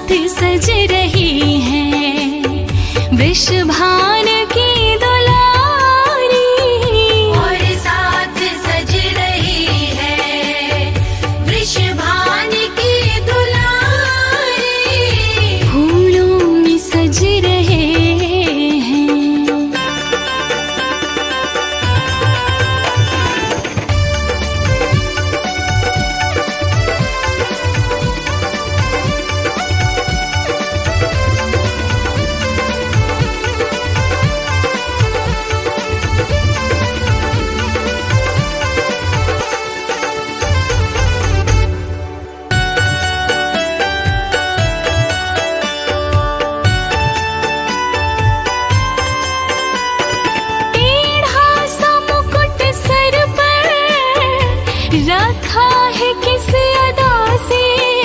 साथ सज रही हैं वृषभान की दुलारी, और साथ सज रही है वृषभान की दुलारी, फूलों में सज रहे रखा है किस अदा से,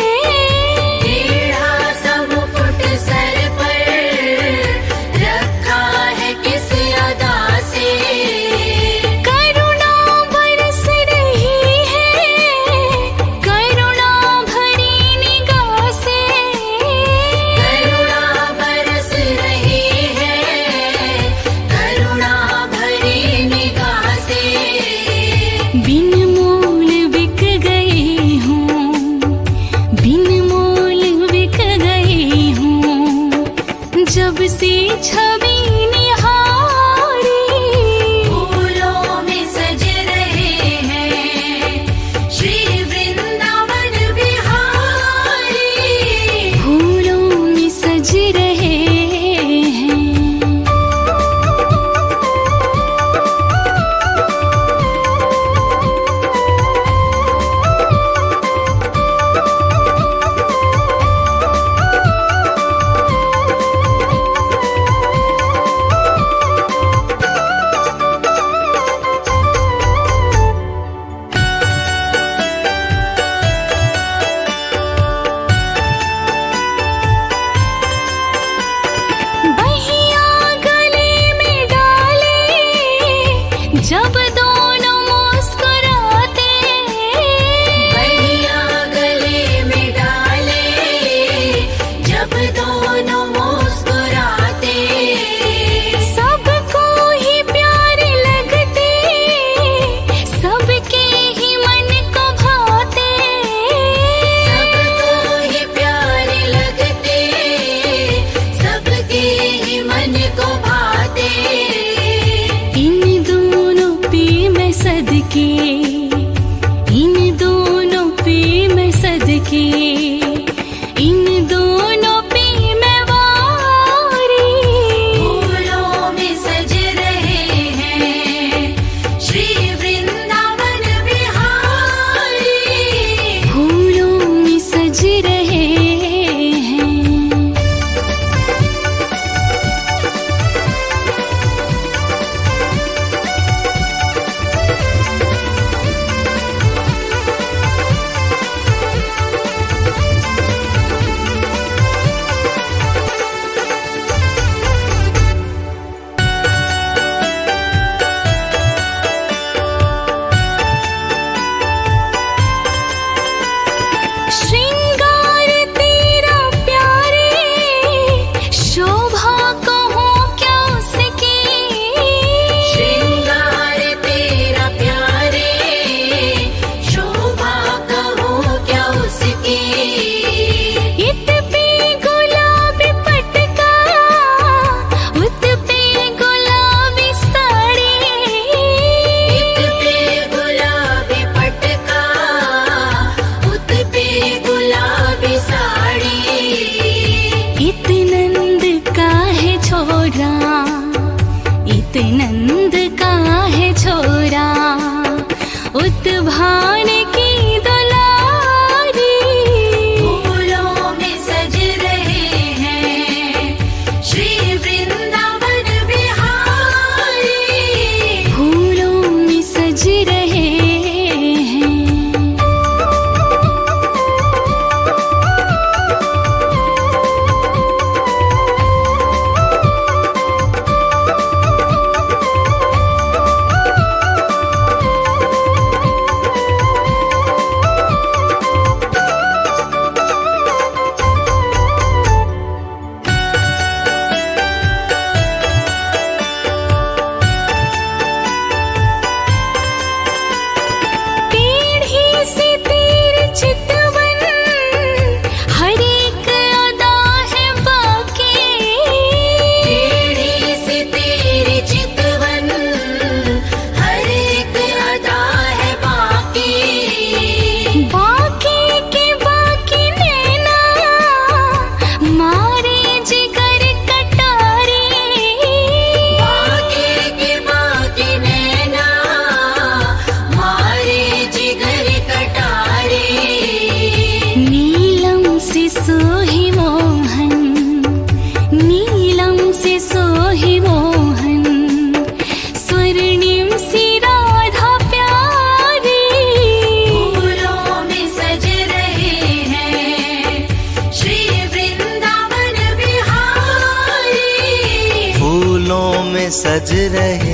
टेढ़ा सा मुकुट सर पर रखा है किस अदा से, करुणा बरस रही है करुणा भरी निगाह से, करुणा बरस रही है करुणा भरी निगाह से, बिन मोल बिक गई हूँ, बिन मोल बिक गई हूँ, जब से छवि निहारी, फूलों में सज रहे हैं श्री वृंदावन बिहारी, फूलों में सज रहे हैं। बहिया गले में डाले जब दोनों मुस्कुराते, बहिया गले में डाले जब दोनों मुस्कुराते, सबको ही प्यारे लगते, सबके ही मन को भाते, सबको ही प्यारे लगते, सबके ही मन को भाते, इन दोनों पे मैं सदके, इन दोनों पे मैं सदके, इन दोनों पे मैं वारी, फूलों में सज रहे हैं श्री वृंदावन बिहारी, फूलों में सज रहे हैं। श्रृंगार तेरा प्यारे, शोभा कहूँ क्या उसकी, श्रृंगार तेरा प्यारे, शोभा कहूँ क्या उसकी, इत पे गुलाबी पटका, उत पे गुलाबी साड़ी, इत पे गुलाबी पटका, उत पे गुलाबी साड़ी, इत नंद का है छोरा, इत नंद का है छोरा, उत भान की दुलारी, फूलों में सज रहे हैं श्री वृंदावन बिहारी, फूलों में सज रहे हैं। सोहि मोहन, नीलम से सोहि मोहन, स्वर्णिम सी राधा प्यारी। फूलों में सज रहे हैं श्री वृंदावन बिहारी। फूलों में सज रहे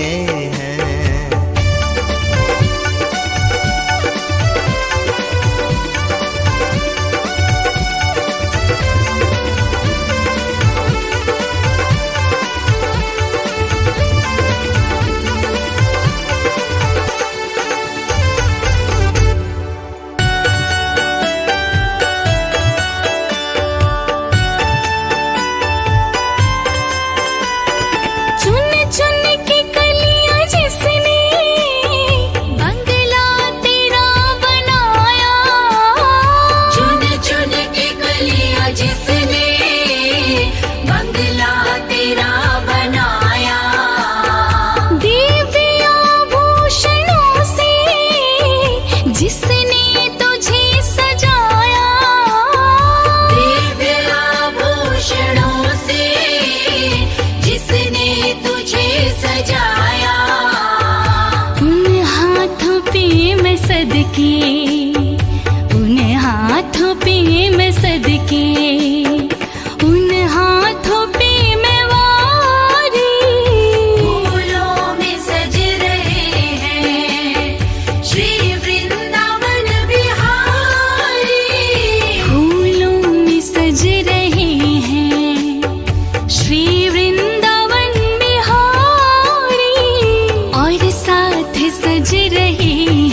उन हाथों पे मैं सदके, उन हाथों पे मैं वारी। फूलों में सज रहे हैं श्री वृंदावन बिहारी। फूलों में सज रहे हैं श्री वृंदावन बिहारी। और साथ सज रहे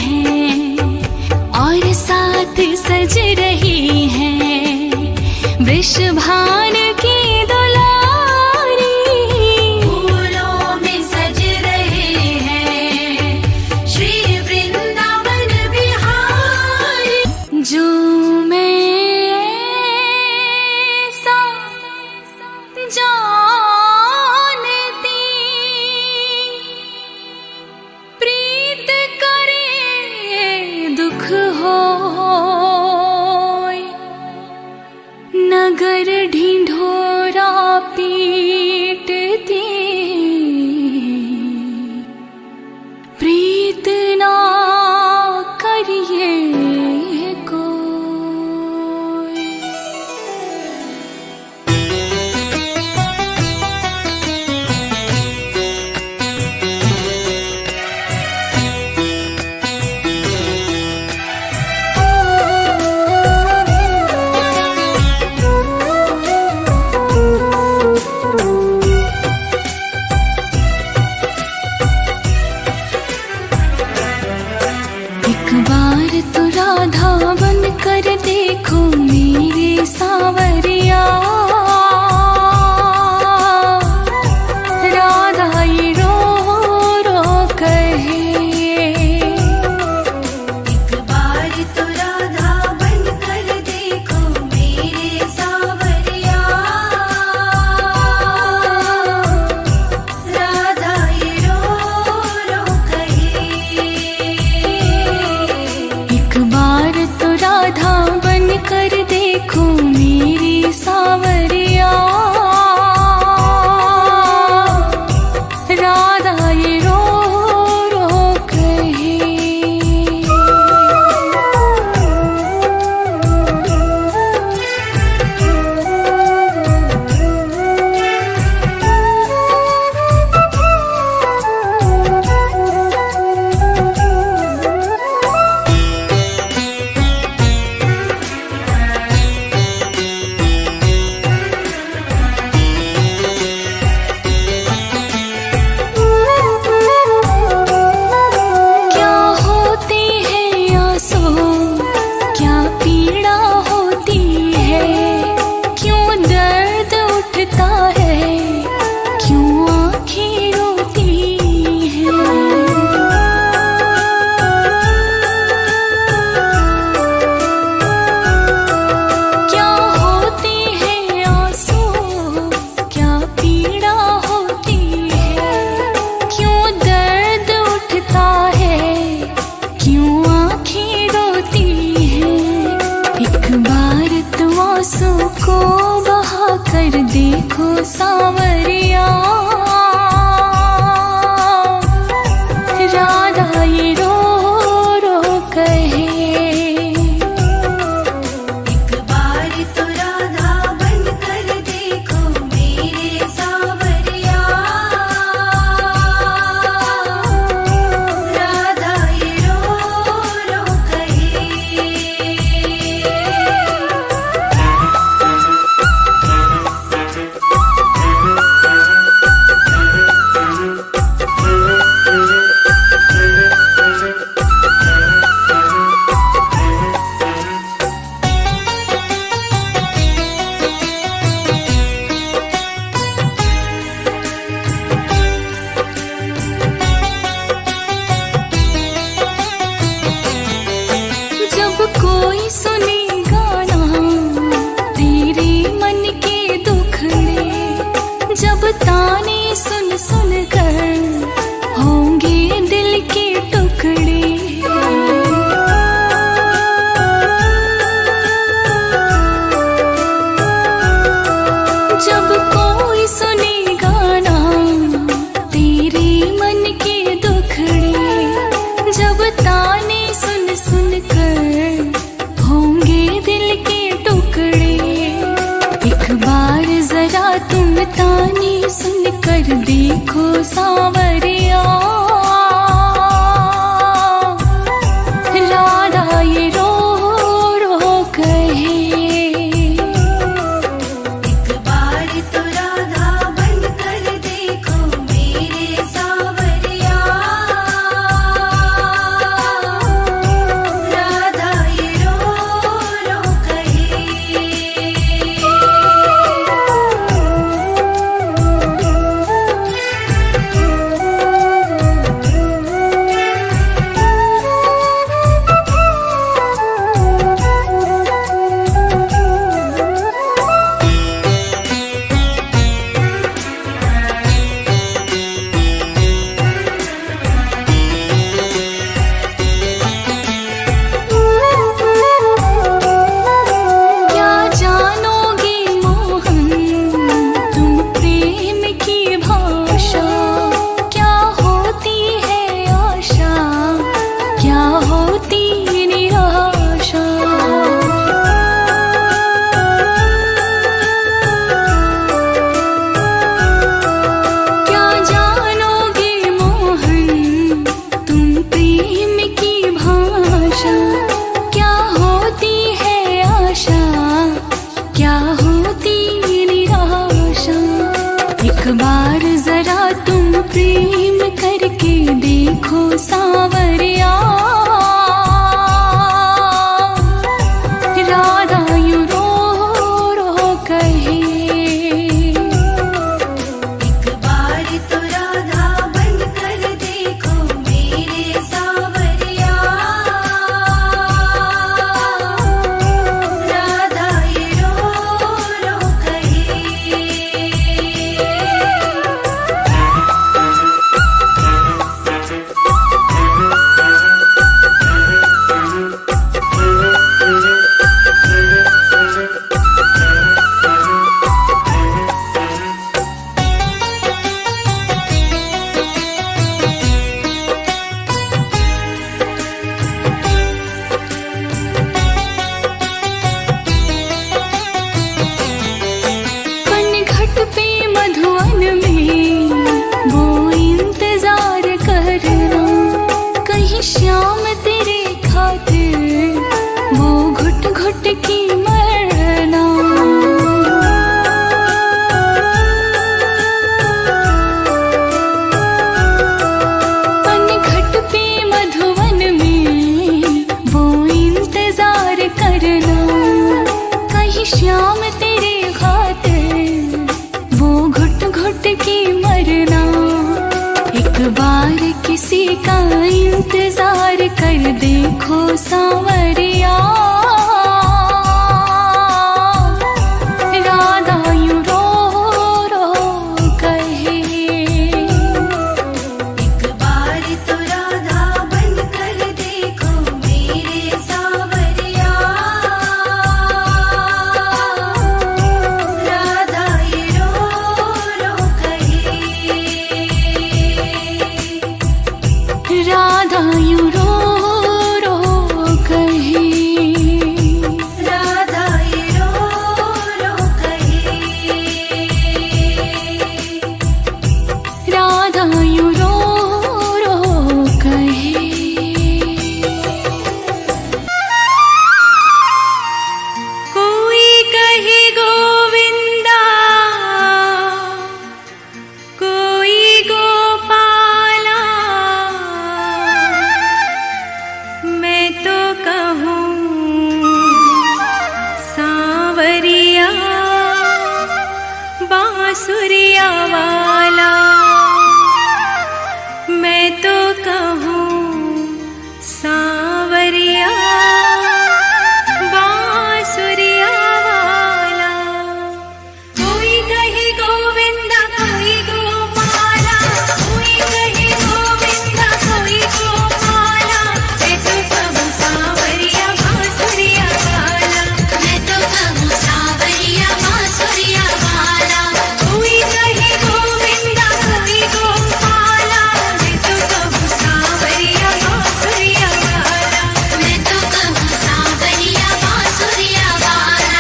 सज रही हैं वृषभान की दुलारी। फूलों में सज रहे हैं श्री वृंदावन बिहारी। जो मैं ऐसा जानती प्रीत करे दुख हो, नगर ढिंढोरा पीटती प्रीत ना करिए कोई। को बहा कर देखो सांवरिया, राधा ये रो रो कहे। एक बार तो राधा बन कर देखो मेरे सांवरिया, राधा ये रो रो कहे। जब कोई सुने गाना तेरे मन के दुखड़े, जब ताने सुन सुन कर होंगे दिल के टुकड़े। जब कोई सुने गाना तेरे मन के दुखड़े, जब ताने सुन सुन कर होंगे दिल के टुकड़े। एक बार जरा तुम ताने सुन कर देखो सांवरिया, राधा ये रो रो कहे। एक बार तो राधा बन कर देखो मेरे सांवरिया, राधा ये रो रो कहे। क्या जानोगे मोहन तुम प्रेम की भाषा, क्या होती है आशा, क्या होती निराशा। क्या जानोगे मोहन तुम प्रेम की भाषा, क्या होती है आशा, क्या होती निराशा। एक बार जरा तुम प्रेम करके देखो सांवरिया, राधा यूं रो रो कहे। एक बार तो राधा बन कर देखो मेरे सांवरिया, राधा ये रो रो कहे। पनघट पे मधुवन में वो इंतजार करना, कहीं श्याम तेरे खातिर वो घुट घुट की मरना। पनघट पे मधुवन में वो इंतजार करना, कहीं श्याम तेरे खातिर वो घुट घुट की मरना। एक बार किसी का इंतजार कर देखो सांवरिया, राधा यूं रो रो कहे। एक बार तो राधा बन कर देखो मेरे सांवरिया, बांसुरिया वाला। मैं तो कहूँ सांवरिया बांसुरिया वाला। कोई कहे गोविंदा कोई गोपाला, कोई कहे गोविंदा कोई गोपाला। मैं तो कहूँ सांवरिया बांसुरिया वाला। मैं तो कहूँ सांवरिया बांसुरिया वाला। कोई कहे गोविंदा कोई गोपाला। मैं तो कहूँ सांवरिया बांसुरिया वाला। मैं तो कहूँ सांवरिया बांसुरिया वाला।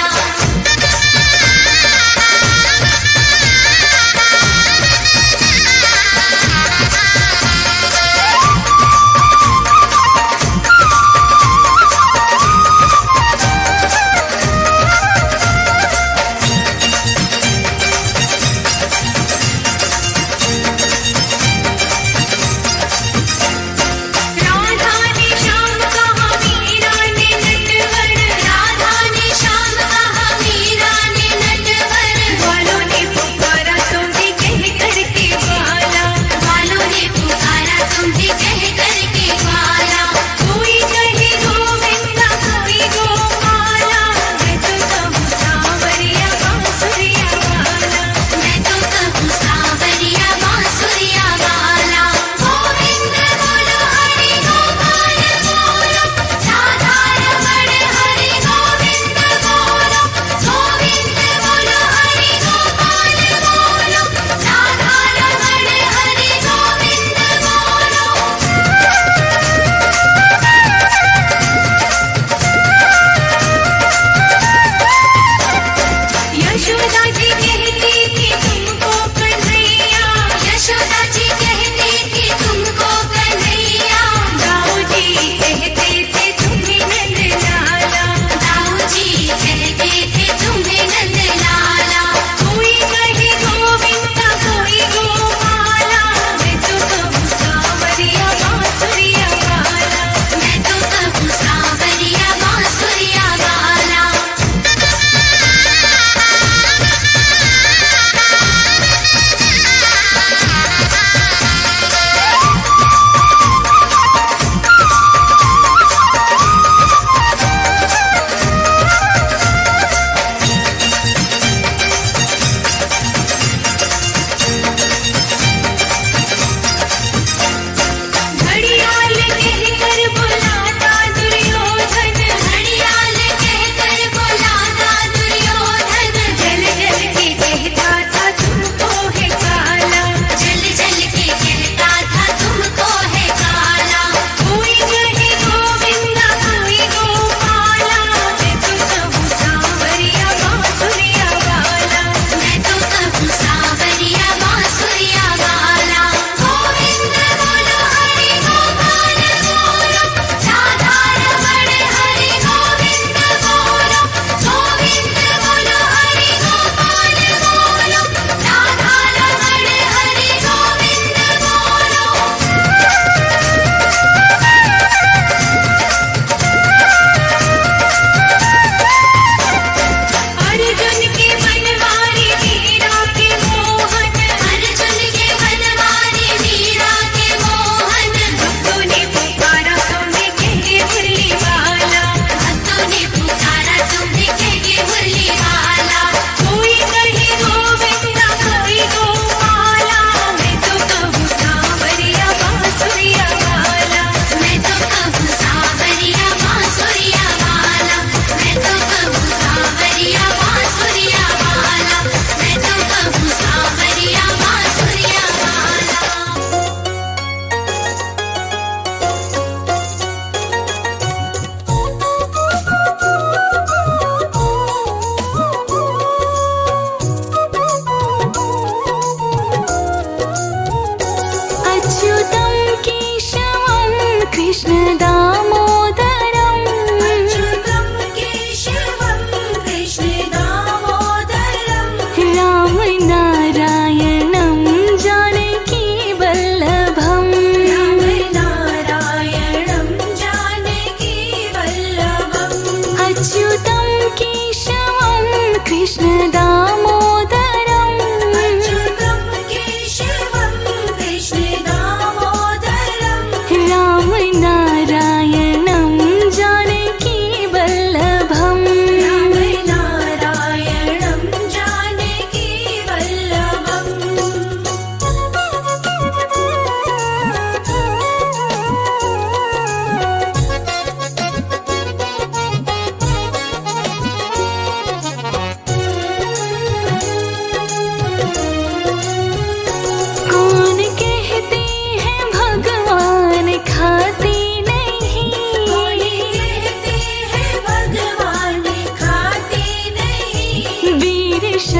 राधा ने श्याम कहा मीरा ने नटवर। राधा ने श्याम कहा मीरा ने नटवर। वालों ने पुकारा तुम्हें कह करके वाला। वालों ने पुकारा तुम्हें कह करके वाला। कोई कहे गोविंदा कोई गोपाला। मैं तो कहूँ सांवरिया बांसुरिया वाला। मैं तो कहूँ सांवरिया बांसुरिया वाला। गोविंद बोलो हरि गोपाल बोलो, राधा रमण हरि गोविंद बोलो। गोविंद बोलो हरि गोपाल बोलो, राधा रमण हरि गोविंद बोलो। यशोदा जी कहती थी तुमको कन्हैया। यशोदा जी कहती थी तुमको कन्हैया। दाऊ जी कहते थे तुम्हें नंद लाला। दाऊ जी कहते थे तुम्हें नंद लाला। कोई कहे गोविंदा कोई गोपाला। मैं तो कहूँ सांवरिया बांसुरिया वाला। मैं तो कहूँ सांवरिया बांसुरिया वाला। घड़ियाल कहकर बुलाता दुर्योधन। घड़ियाल कहकर बुलाता दुर्योधन। जल जल के कहता था तुमको है काला। जल जल के कहता था तुमको है काला। कोई कहे गोविंदा कोई गोपाला। मैं तो कहूँ सांवरिया बांसुरिया वाला। मैं तो कहूँ सांवरिया बांसुरिया वाला। गोविंद बोलो हरि गोपाल बोलो, राधा रमण हरि गोविंद बोलो। गोविंद बोलो हरि गोपाल बोलो, राधा रमण हरि गोविंद बोलो। अर्जुन के बनवारी मीरा के मोहन। अर्जुन के बनवारी मीरा के मोहन। भक्तों ने पुकारा तुम्हें कहे मुरली वाला। भक्तों ने पुकारा तुम्हें कहे मुरली वाला। कोई कहे गोविंदा कोई गोपाला। मैं तो कहूँ सांवरिया बांसुरिया वाला। मैं तो कहूँ सांवरिया बांसुरिया वाला। मैं तो कहूँ सांवरिया बांसुरिया वाला। मैं तो कहूँ सांवरिया बांसुरिया वाला। अच्युतं केशवं कृष्ण दामोदरम् अच्युतं केशवं कृष्ण दामोदरम्। राम नारायणं जानकी वल्लभम्। राम नारायणं जानकी वल्लभम्। अच्युतं केशवं कृष्ण दामोदरम्।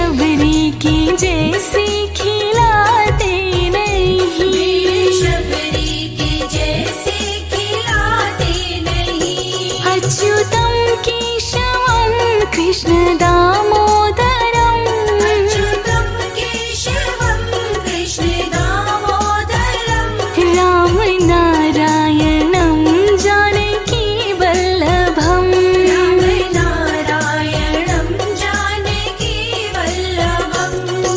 शबरी की जैसी खिलाते नहीं, शबरी की जैसे खिलाते नहीं। अच्युतम केशवम कृष्ण दामोदरम, अच्युतम केशवम कृष्ण दामोदरम। राम नारायणं जानकी वल्लभम, राम नारायणं जानकी वल्लभम्।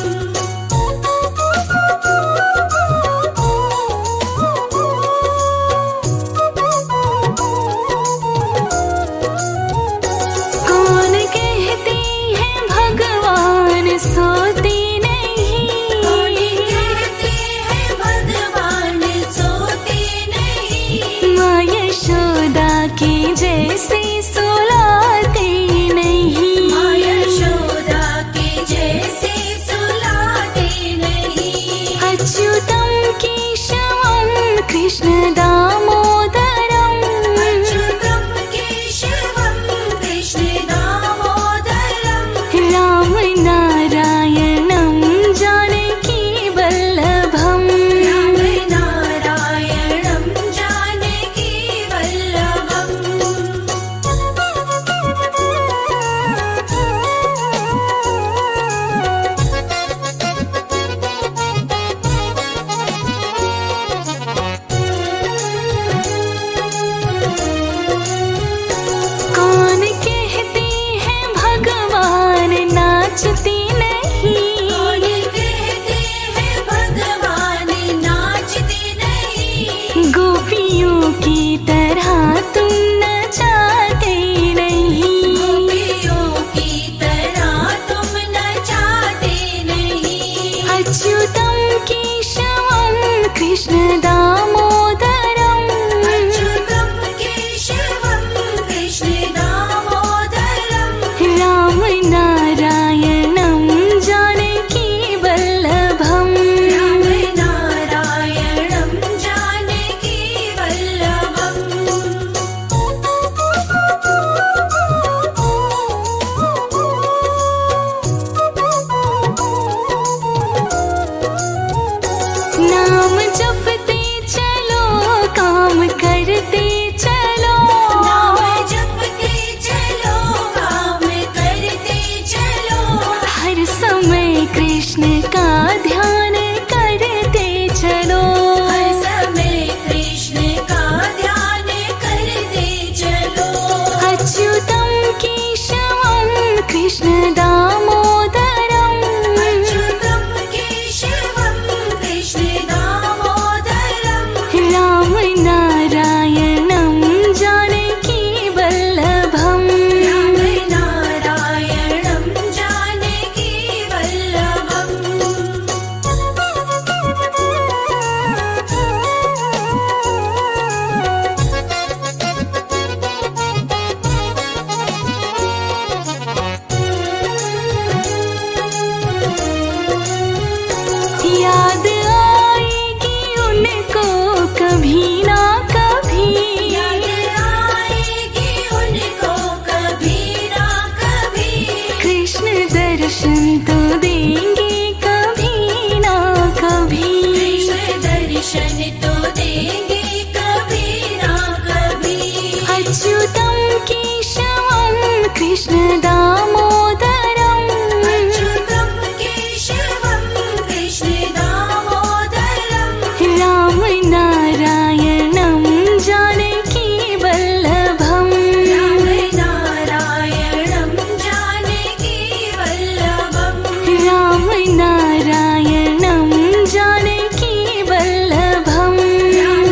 कौन कहते हैं भगवान सोते नहीं, कौन कहते हैं भगवान सोते नहीं। माँ यशोदा की जैसे सुलाते नहीं, माँ यशोदा के जैसे सुलाते नहीं। अच्युतम केशवम कृष्ण दामोदरम, अच्युतम केशवम कृष्ण दामोदरम। राम नारायणं जानकी वल्लभम, राम नारायणं जानकी वल्लभम्। कौन कहते हैं भगवान नाचते नहीं, कौन कहते हैं भगवान नाचते नहीं। गोपियों की तरह तुम नचाते नहीं, गोपियों की तरह तुम नचाते नहीं। अच्युतम केशवम कृष्ण दामोदरम, अच्युतम केशवम कृष्ण दामोदरम। राम नारायणं जानकी वल्लभम, राम नारायणं जानकी वल्लभम्। नाम जपते चलो काम करते चलो, नाम जपते चलो काम करते चलो। हर समय कृष्ण का ध्यान करते चलो, हर समय कृष्ण का ध्यान करते चलो। अच्युतम केशवम कृष्ण दामोदरम, अच्युतम केशवम कृष्ण दामोदरम। राम नारायणं जानकी वल्लभम, राम नारायणं जानकी वल्लभम्। याद आएगी उनको कभी ना कभी, याद आएगी उनको कभी ना कभी। कृष्ण दर्शन तो देंगे कभी ना कभी, कृष्ण दर्शन तो देंगे कभी ना कभी। अच्युतम केशवम कृष्ण दामोदरम, अच्युतम केशवम कृष्ण दामोदरम। राम नारायणं जानकी वल्लभम, राम नारायणं जानकी वल्लभम्। राम नारायणं जानकी वल्लभम, राम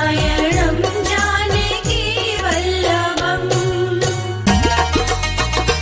नारायणं जानकी वल्लभम्।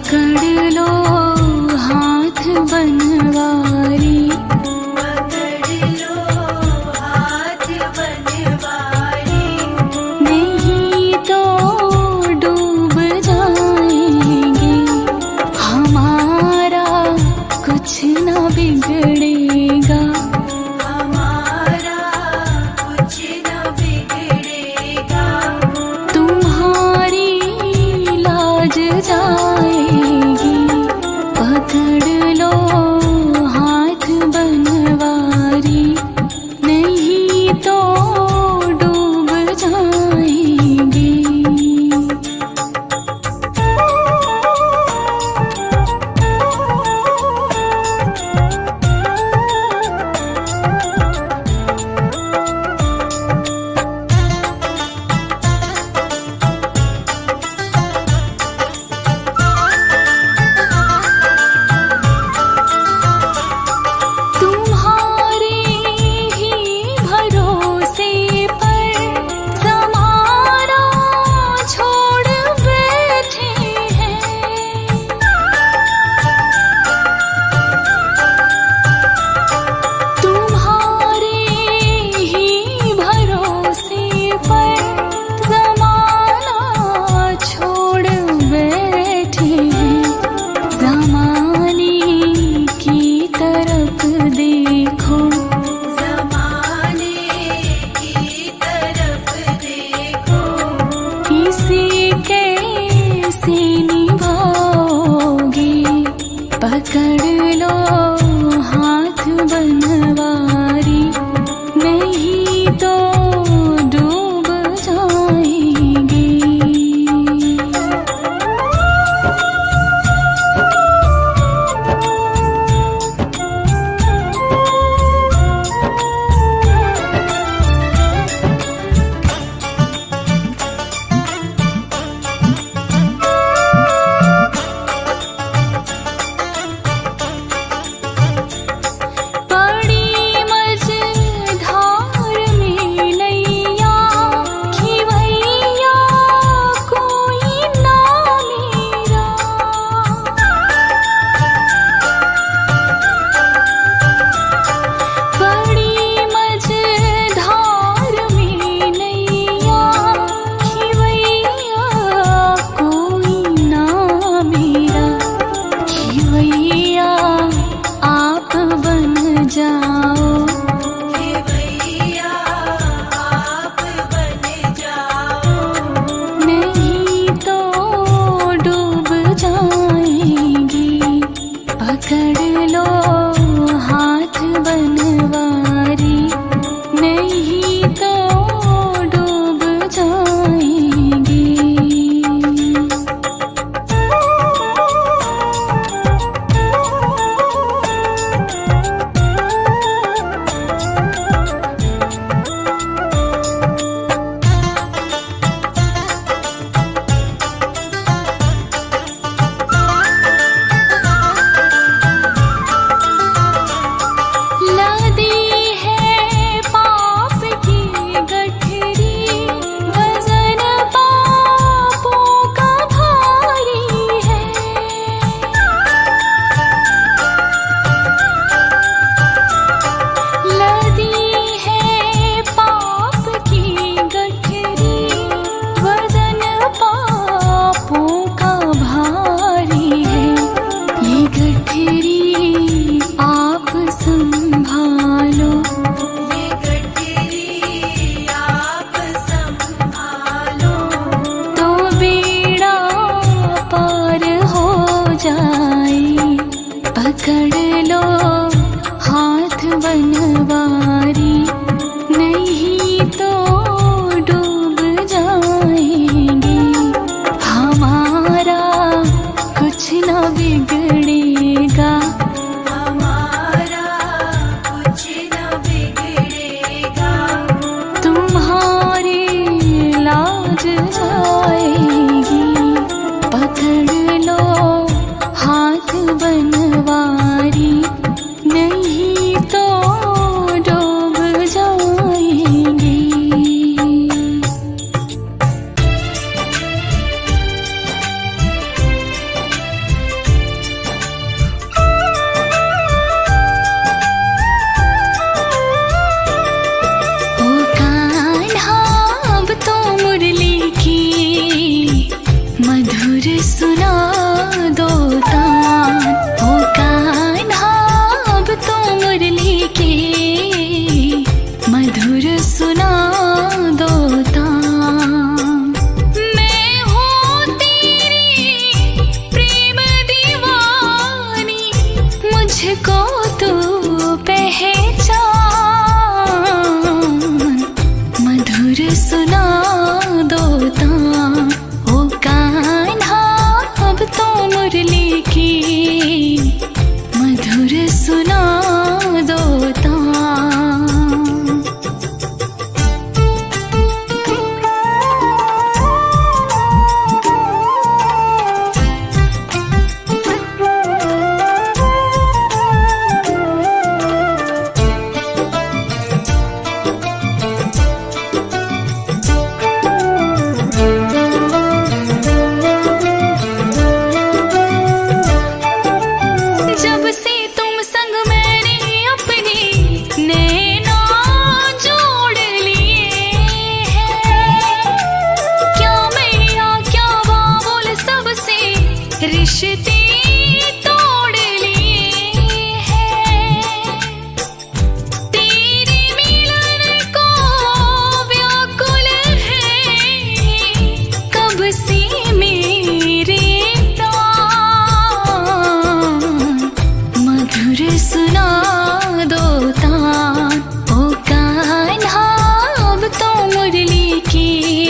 पकड़ लो हाथ बनवारी, पकड़ लो हाथ बनवारी, नहीं तो डूब जाएंगे, हमारा कुछ ना बिगड़ेगा, हमारा कुछ न बिगड़ेगा, तुम्हारी लाज जाएगी, पकड़ लो हाथ बनवारी, नहीं तो डूब जाएंगे। तुम्हारे ही भरोसे पर ज़माना छोड़ बैठे हैं, तुम्हारे ही भरोसे पर ज़माना छोड़ बैठे हैं, ज़माने की तरफ देखो, ज़माने की तरफ देखो, इसे कैसे निभाओगे, पकड़ लो हाथ बनवारी, नहीं तो डूब जाएंगे। बड़ी मझधार में नैया खिवैया कोई ना मेरा, बड़ी मझधार में नैया खिवैया कोई ना मेरा, खिवैया आप बन जाओ, भैया आप बन जाओ, नहीं तो डूब जाएंगे, पकड़ लो हाथ बनवारी, नहीं तो डूब जाएंगे। लदी है पाप की गठरी, वजन पापों का भारी है, लदी है पाप की गठरी, वजन पापों का भारी है, ये गठरी आप संभालो, ये गठरी आप संभालो, तो बेड़ा पार हो जाए, पकड़ लो हाथ बनवारी, नहीं तो डूब जाएंगे, हमारा कुछ ना बिगड़ेगा, हमारा कुछ न बिगड़ेगा, तुम्हारी लाज जाएगी, पकड़ लो हाथ बनवारी, नहीं तो डूब रिश्ते तोड़ लिए हैं, तेरे मिलन को व्याकुल है कब से मेरे प्राण। मधुर सुना दो तान ओ कान्हा अब तो मुरली की,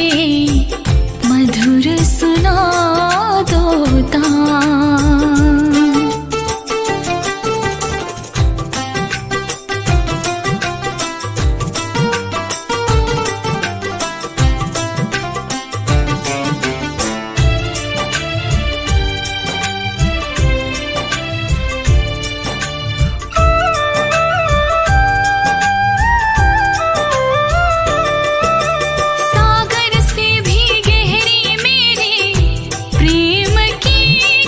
मधुर सुना दो तान। सागर से भी गहरी मेरी प्रेम की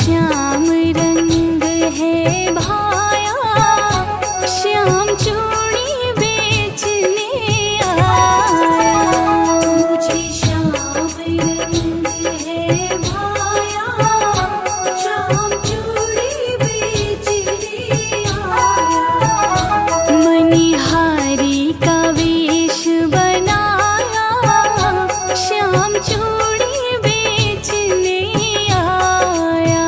श्याम रंग है भाया, श्याम चूड़ी बेचने आया। मुझे श्याम रंग है भाया, श्याम चूड़ी बेचने आया। मनिहारी का वेश बनाया, श्याम चूड़ी बेचने आया।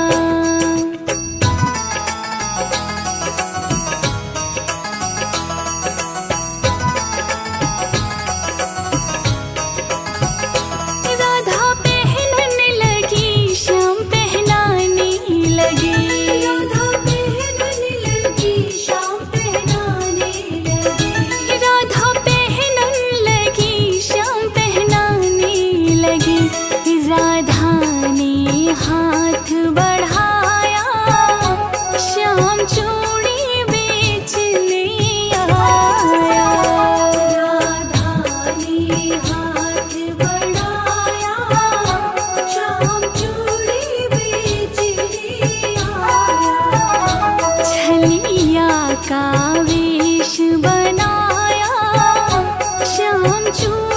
राधा पहनने लगी, श्याम पहनाने लगी। राधा पहनने लगी, श्याम पहनाने लगी। राधा पहनने लगी, श्याम पहनाने लगी। राधा ने हाथ बढ़ाया, श्याम चूड़ी बेचने आया। राधा ने हाथ बढ़ाया, श्याम चूड़ी बेचने आया। छलिया का वेश बनाया, श्याम चूड़ी